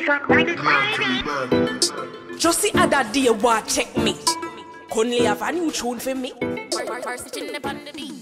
Just the other day, what check me. Couldn't have a new tune for me.